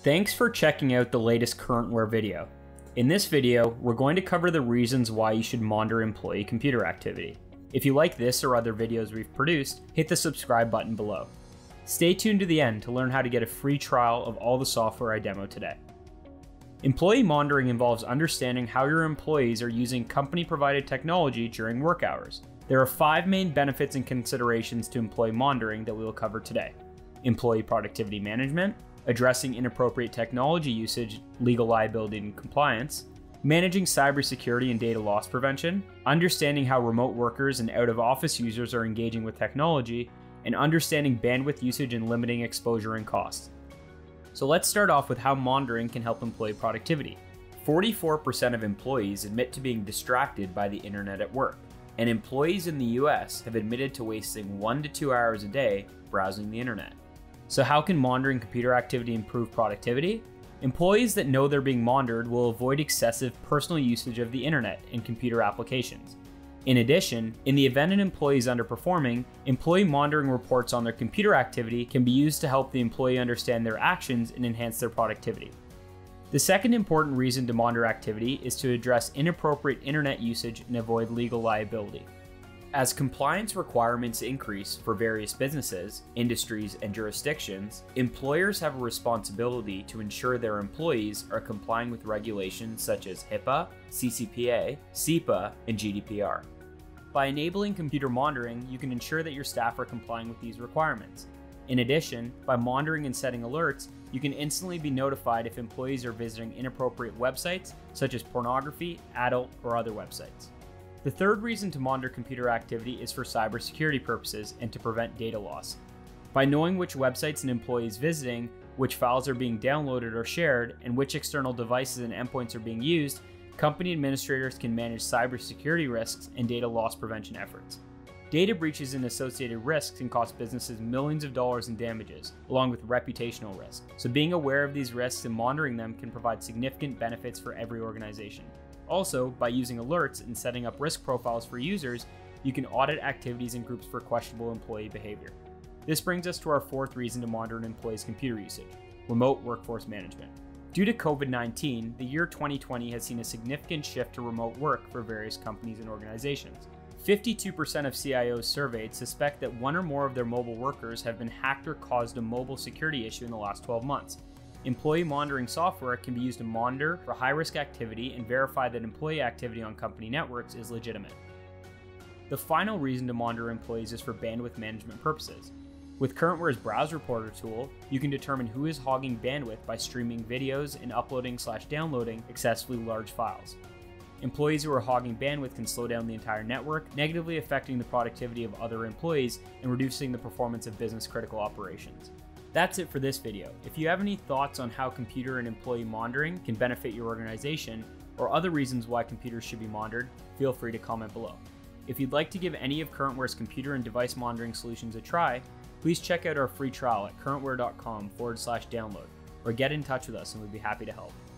Thanks for checking out the latest CurrentWare video. In this video, we're going to cover the reasons why you should monitor employee computer activity. If you like this or other videos we've produced, hit the subscribe button below. Stay tuned to the end to learn how to get a free trial of all the software I demoed today. Employee monitoring involves understanding how your employees are using company-provided technology during work hours. There are 5 main benefits and considerations to employee monitoring that we will cover today. Employee productivity management, addressing inappropriate technology usage, legal liability and compliance, managing cybersecurity and data loss prevention, understanding how remote workers and out-of-office users are engaging with technology, and understanding bandwidth usage and limiting exposure and cost. So let's start off with how monitoring can help employee productivity. 44% of employees admit to being distracted by the internet at work, and employees in the US have admitted to wasting 1 to 2 hours a day browsing the internet. So how can monitoring computer activity improve productivity? Employees that know they're being monitored will avoid excessive personal usage of the internet and computer applications. In addition, in the event an employee is underperforming, employee monitoring reports on their computer activity can be used to help the employee understand their actions and enhance their productivity. The second important reason to monitor activity is to address inappropriate internet usage and avoid legal liability. As compliance requirements increase for various businesses, industries, and jurisdictions, employers have a responsibility to ensure their employees are complying with regulations such as HIPAA, CCPA, CIPA, and GDPR. By enabling computer monitoring, you can ensure that your staff are complying with these requirements. In addition, by monitoring and setting alerts, you can instantly be notified if employees are visiting inappropriate websites, such as pornography, adult, or other websites. The third reason to monitor computer activity is for cybersecurity purposes and to prevent data loss. By knowing which websites an employee is visiting, which files are being downloaded or shared, and which external devices and endpoints are being used, company administrators can manage cybersecurity risks and data loss prevention efforts. Data breaches and associated risks can cost businesses millions of dollars in damages, along with reputational risk. So being aware of these risks and monitoring them can provide significant benefits for every organization. Also, by using alerts and setting up risk profiles for users, you can audit activities and groups for questionable employee behavior. This brings us to our fourth reason to monitor an employee's computer usage: remote workforce management. Due to COVID-19, the year 2020 has seen a significant shift to remote work for various companies and organizations. 52% of CIOs surveyed suspect that one or more of their mobile workers have been hacked or caused a mobile security issue in the last 12 months. Employee monitoring software can be used to monitor for high-risk activity and verify that employee activity on company networks is legitimate. The final reason to monitor employees is for bandwidth management purposes. With CurrentWare's BrowseReporter tool, you can determine who is hogging bandwidth by streaming videos and uploading/downloading excessively large files. Employees who are hogging bandwidth can slow down the entire network, negatively affecting the productivity of other employees and reducing the performance of business-critical operations. That's it for this video. If you have any thoughts on how computer and employee monitoring can benefit your organization, or other reasons why computers should be monitored, feel free to comment below. If you'd like to give any of CurrentWare's computer and device monitoring solutions a try, please check out our free trial at currentware.com/download, or get in touch with us and we'd be happy to help.